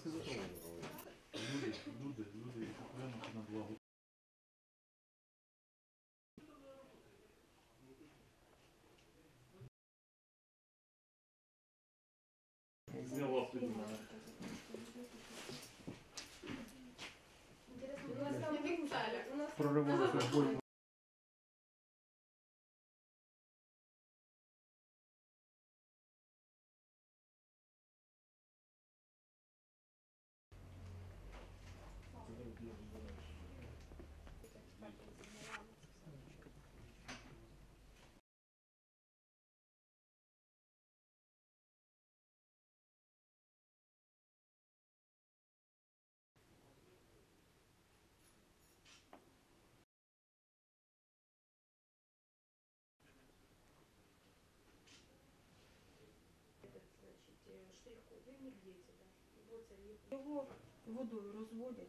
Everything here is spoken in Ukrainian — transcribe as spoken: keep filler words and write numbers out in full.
сказав. Люди, люди, люди, прямо на благо. Зняла тоді мене. Интересно, у нас там в яких целях? У нас Проривалася в бой. Його водою розводять.